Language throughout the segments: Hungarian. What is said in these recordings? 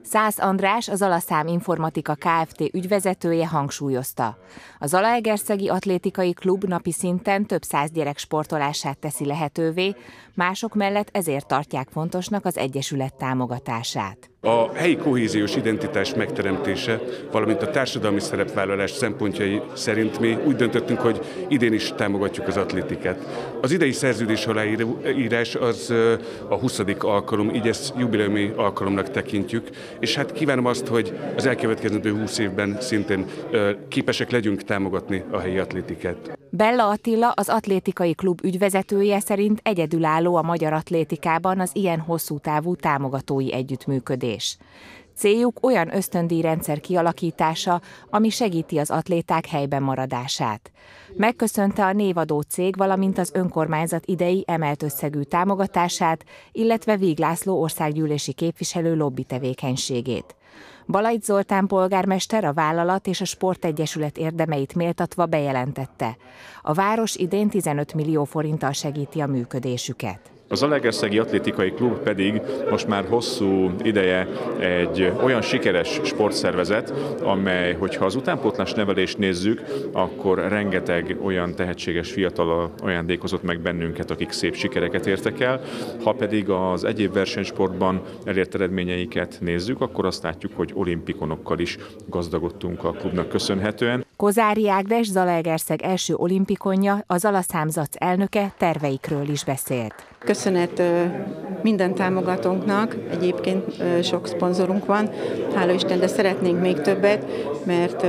Szász András, az Alaszám Informatika Kft. Ügyvezetője hangsúlyozta. A Zalaegerszegi Atlétikai Klub napi szinten több száz gyerek sportolását teszi lehetővé, mások mellett ezért tartják fontosnak az egyesület támogatását. A helyi kohéziós identitás megteremtése, valamint a társadalmi szerepvállalás szempontjai szerint mi úgy döntöttünk, hogy idén is támogatjuk az atlétikát. Az idei szerződés aláírás az a 20. alkalom, így ezt jubileumi alkalomnak tekintjük, és hát kívánom azt, hogy az elkövetkezendő 20 évben szintén képesek legyünk támogatni a helyi atlétikát. Bella Attila, az Atlétikai Klub ügyvezetője szerint egyedülálló a magyar atlétikában az ilyen hosszú távú támogatói együttműködés. Céljuk olyan ösztöndíjrendszer kialakítása, ami segíti az atléták helyben maradását. Megköszönte a névadó cég, valamint az önkormányzat idei emelt összegű támogatását, illetve Víg László országgyűlési képviselő lobby tevékenységét. Balajt Zoltán polgármester a vállalat és a sportegyesület érdemeit méltatva bejelentette. A város idén 15 millió forinttal segíti a működésüket. A Zalaegerszegi Atlétikai Klub pedig most már hosszú ideje egy olyan sikeres sportszervezet, amely, hogyha az utánpótlás nevelést nézzük, akkor rengeteg olyan tehetséges fiatal ajándékozott meg bennünket, akik szép sikereket értek el. Ha pedig az egyéb versenysportban elért eredményeiket nézzük, akkor azt látjuk, hogy olimpikonokkal is gazdagodtunk a klubnak köszönhetően. Kozári Ágnes, Zalaegerszeg első olimpikonja, az Alaszám ZAC elnöke terveikről is beszélt. Köszönet minden támogatónknak, egyébként sok szponzorunk van, hála Isten, de szeretnénk még többet, mert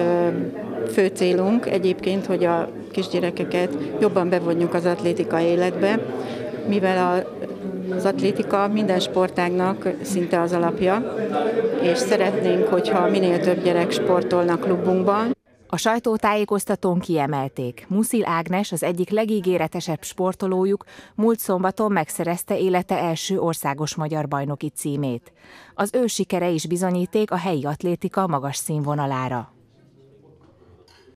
fő célunk egyébként, hogy a kisgyerekeket jobban bevonjuk az atlétika életbe, mivel az atlétika minden sportágnak szinte az alapja, és szeretnénk, hogyha minél több gyerek sportolna klubunkban. A sajtótájékoztatón kiemelték. Muszil Ágnes, az egyik legígéretesebb sportolójuk, múlt szombaton megszerezte élete első országos magyar bajnoki címét. Az ő sikere is bizonyíték a helyi atlétika magas színvonalára.